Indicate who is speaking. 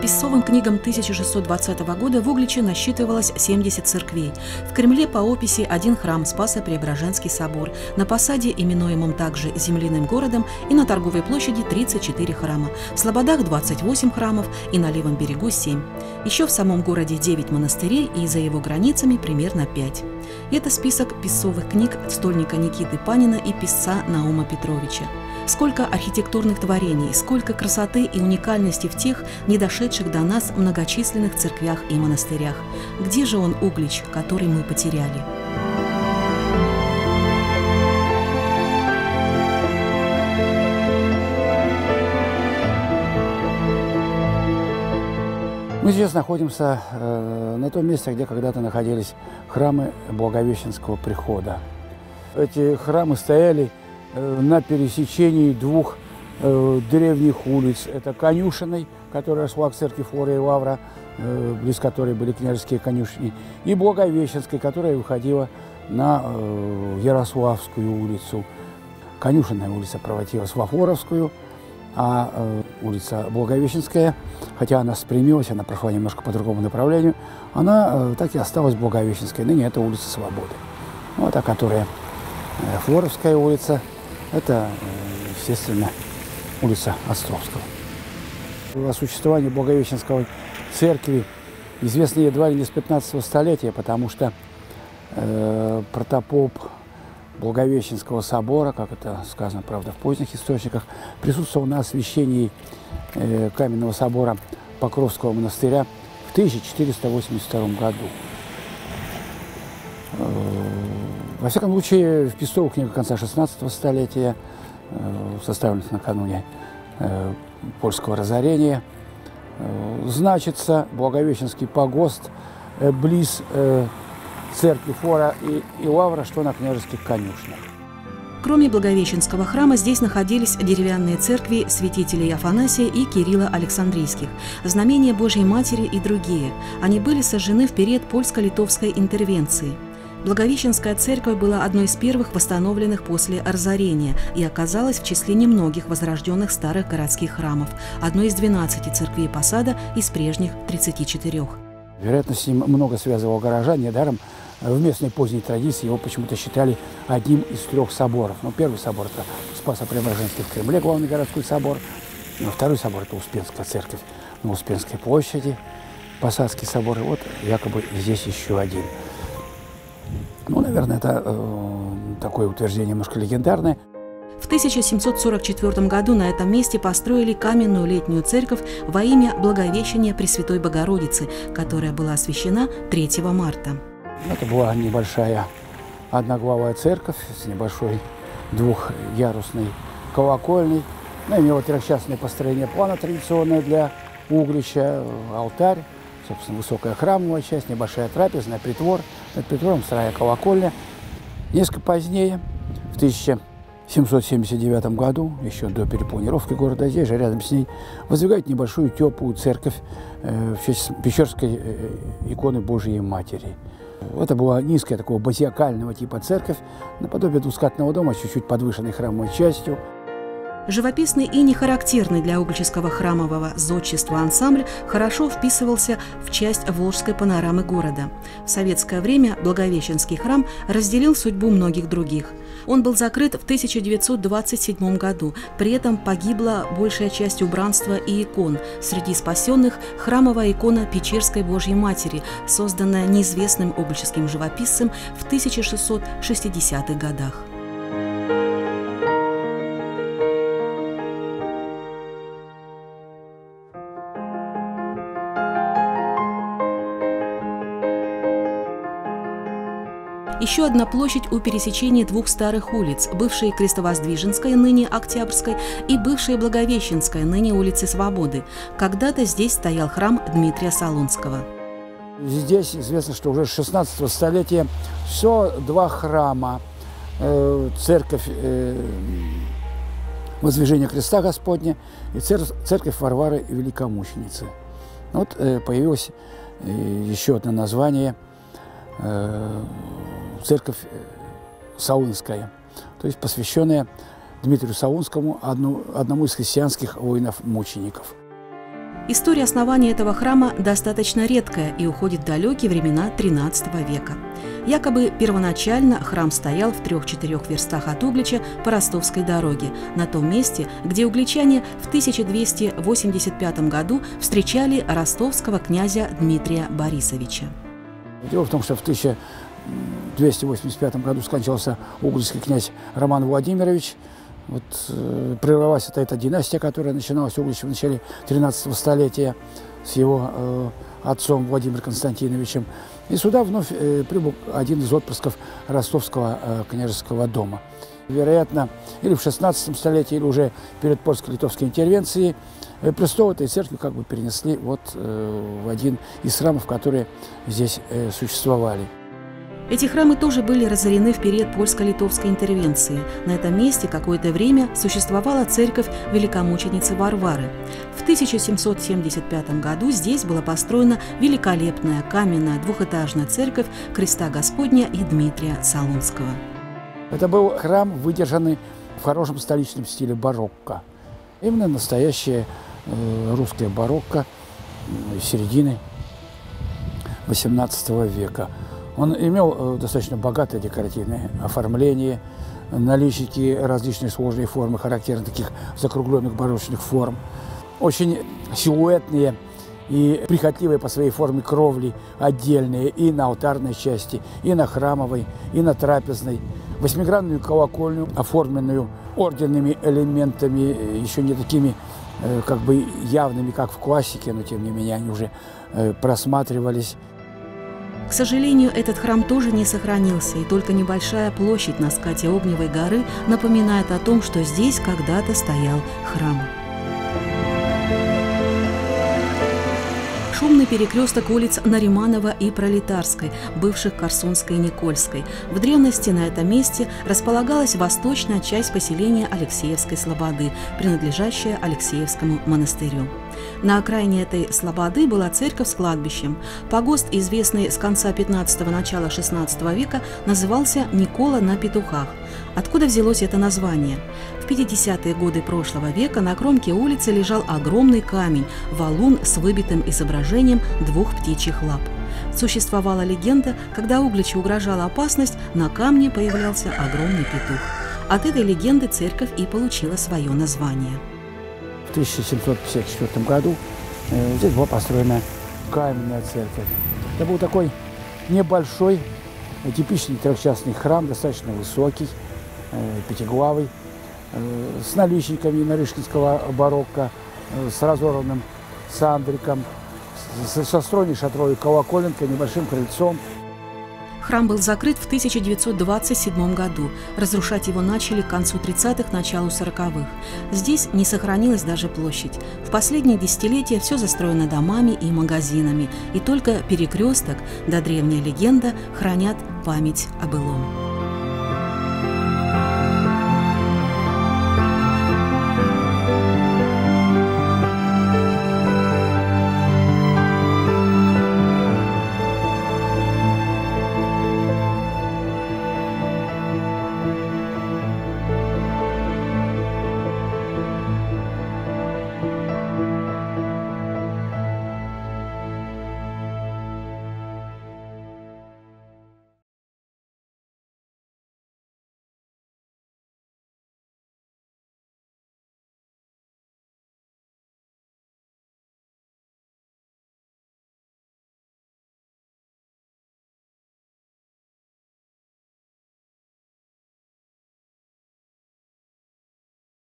Speaker 1: писцовым книгам 1620 года в Угличе насчитывалось 70 церквей. В Кремле по описи один храм Спасо-Преображенский собор, на посаде, именуемом также Земляным городом, и на Торговой площади 34 храма, в Слободах 28 храмов и на левом берегу 7. Еще в самом городе 9 монастырей и за его границами примерно 5. Это список писцовых книг стольника Никиты Панина и писца Наума Петровича. Сколько архитектурных творений, сколько красоты и уникальности в тех, не дошедших до нас многочисленных церквях и монастырях. Где же он, Углич, который мы потеряли?
Speaker 2: Мы сейчас находимся на том месте, где когда-то находились храмы Благовещенского прихода. Эти храмы стояли на пересечении двух древних улиц. Это Конюшенной, которая шла к церкви Флора и Лавра, близ которой были княжеские конюшни, и Благовещенской, которая выходила на Ярославскую улицу. Конюшенная улица превратилась во Флоровскую, а улица Благовещенская, хотя она спрямилась, она прошла немножко по другому направлению, она так и осталась Благовещенской. Ныне это улица Свободы. Вот, а которая Флоровская улица, это, естественно, улица Островского. О существовании Благовещенской церкви известно едва ли не с 15 столетия, потому что протопоп Благовещенского собора, как это сказано, правда, в поздних источниках, присутствовал на освящении каменного собора Покровского монастыря в 1482 году. Во всяком случае, в писцовых книгах конца 16 столетия, составленных накануне польского разорения, значится Благовещенский погост близ церкви Флора и Лавра, что на княжеских конюшнях.
Speaker 1: Кроме Благовещенского храма, здесь находились деревянные церкви святителей Афанасия и Кирилла Александрийских, знамения Божьей Матери и другие. Они были сожжены в период польско-литовской интервенции. Благовещенская церковь была одной из первых восстановленных после разорения и оказалась в числе немногих возрожденных старых городских храмов, одной из 12 церквей посада из прежних 34.
Speaker 2: Вероятно, с ним много связывало горожан. Недаром в местной поздней традиции его почему-то считали одним из 3 соборов. Ну, первый собор – это Спасо-Преображенский в Кремле, главный городской собор. Второй собор – это Успенская церковь на Успенской площади, Посадский собор. И вот якобы здесь еще один. Ну, наверное, это такое утверждение немножко легендарное.
Speaker 1: В 1744 году на этом месте построили каменную летнюю церковь во имя Благовещения Пресвятой Богородицы, которая была освящена 3 марта.
Speaker 2: Это была небольшая одноглавая церковь с небольшой двухъярусной колокольней. Она имела трехчастное построение плана, традиционное для Углича, алтарь, собственно, высокая храмовая часть, небольшая трапезная, притвор. Над притвором вторая колокольня. Несколько позднее, в 1779 году, еще до перепланировки города, здесь же рядом с ней воздвигают небольшую теплую церковь в честь Печерской иконы Божией Матери. Это была низкая, такого базиакального типа церковь, наподобие двускатного дома, с чуть-чуть подвышенной храмовой частью.
Speaker 1: Живописный и нехарактерный для угличского храмового зодчества ансамбль хорошо вписывался в часть волжской панорамы города. В советское время Благовещенский храм разделил судьбу многих других. Он был закрыт в 1927 году, при этом погибла большая часть убранства и икон. Среди спасенных – храмовая икона Печерской Божьей Матери, созданная неизвестным угличским живописцем в 1660-х годах. Еще одна площадь у пересечения двух старых улиц, бывшей Крестовоздвиженской, ныне Октябрьской, и бывшей Благовещенской, ныне улицы Свободы. Когда-то здесь стоял храм Дмитрия Солунского.
Speaker 2: Здесь известно, что уже с 16 столетия все 2 храма. Церковь Воздвижения Христа Господня и церковь Варвары Великомученицы. Вот появилось еще одно название – церковь Солунская, то есть посвященная Дмитрию Солунскому, одному из христианских воинов-мучеников.
Speaker 1: История основания этого храма достаточно редкая и уходит в далекие времена XIII века. Якобы первоначально храм стоял в 3-4 верстах от Углича по Ростовской дороге, на том месте, где угличане в 1285 году встречали ростовского князя Дмитрия Борисовича.
Speaker 2: Дело в том, что в 1285 году скончался угличский князь Роман Владимирович. Вот, прервалась эта династия, которая начиналась в Угличе в начале 13 столетия с его отцом Владимиром Константиновичем. И сюда вновь прибыл один из отпрысков ростовского княжеского дома. Вероятно, или в 16 столетии, или уже перед польско-литовской интервенцией престол этой церкви как бы перенесли вот в один из храмов, которые здесь существовали.
Speaker 1: Эти храмы тоже были разорены в период польско-литовской интервенции. На этом месте какое-то время существовала церковь великомученицы Варвары. В 1775 году здесь была построена великолепная каменная двухэтажная церковь Креста Господня и Дмитрия Солунского.
Speaker 2: Это был храм, выдержанный в хорошем столичном стиле барокко. Именно настоящее русское барокко середины XVIII века. Он имел достаточно богатое декоративное оформление, наличие различных сложных форм, характерных таких закругленных барочных форм. Очень силуэтные и прихотливые по своей форме кровли отдельные и на алтарной части, и на храмовой, и на трапезной. Восьмигранную колокольню, оформленную орденными элементами, еще не такими как бы явными, как в классике, но тем не менее они уже просматривались.
Speaker 1: К сожалению, этот храм тоже не сохранился, и только небольшая площадь на скате Огневой горы напоминает о том, что здесь когда-то стоял храм. Шумный перекресток улиц Нариманова и Пролетарской, бывших Корсунской и Никольской. В древности на этом месте располагалась восточная часть поселения Алексеевской слободы, принадлежащая Алексеевскому монастырю. На окраине этой слободы была церковь с кладбищем. Погост, известный с конца 15-го, начала 16 века, назывался Никола на Петухах. Откуда взялось это название? В 50-е годы прошлого века на кромке улицы лежал огромный камень, валун с выбитым изображением 2 птичьих лап. Существовала легенда, когда Угличу угрожала опасность, на камне появлялся огромный петух. От этой легенды церковь и получила свое название.
Speaker 2: В 1754 году здесь была построена каменная церковь. Это был такой небольшой, типичный трехчастный храм, достаточно высокий, пятиглавый, с наличниками нарышкинского барокко, с разорванным сандриком, со стройной шатровой колоколенкой, небольшим крыльцом.
Speaker 1: Храм был закрыт в 1927 году. Разрушать его начали к концу 30-х, началу 40-х. Здесь не сохранилась даже площадь. В последние десятилетия все застроено домами и магазинами. И только перекресток да древняя легенда хранят память о былом.